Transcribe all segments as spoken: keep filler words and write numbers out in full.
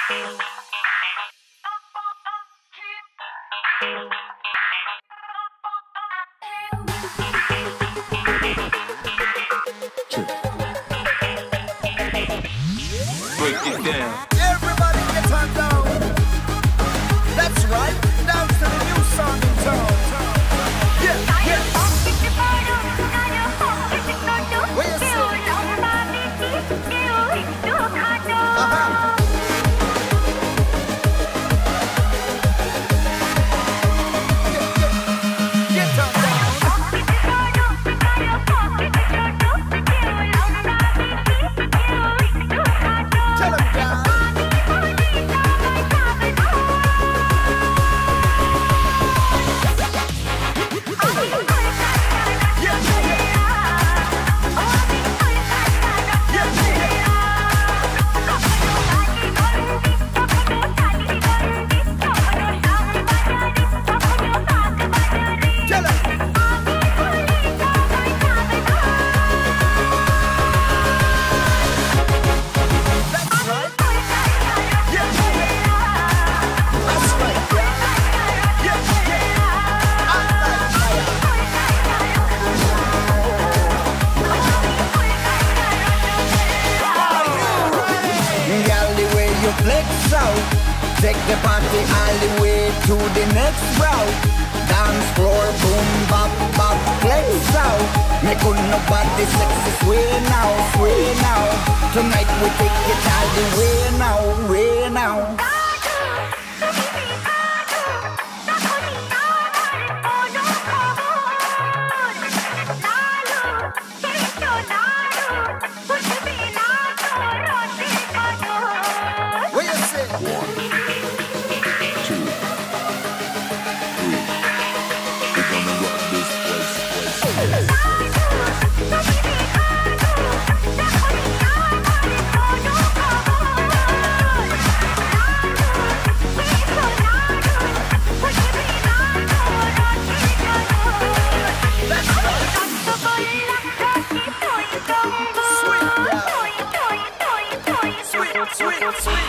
Break it down. Everybody get on down. That's right, down to the new song in town. Yeah, yeah. Where you say? Uh-huh. Get on down. Tell 'em down. Flex out, take the party all the way to the next route. Dance floor, boom, bop, bop, flex out. Make nobody sexy, sway now, sway now. Tonight we take it all the way now, way now. One, two, three. We're gonna rock this place, place, place. Sweet, sweet, sweet.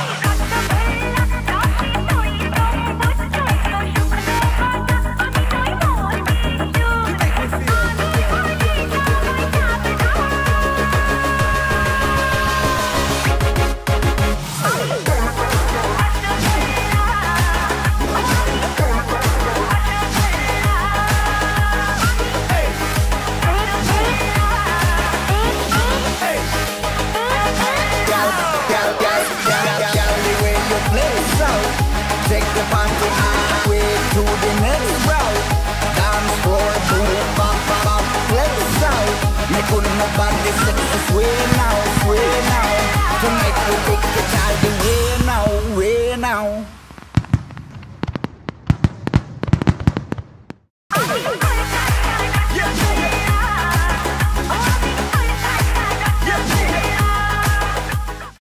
Take the party halfway to the next route. Dance floor, boom, bop, bop, bop, flex out. Make nobody sexy.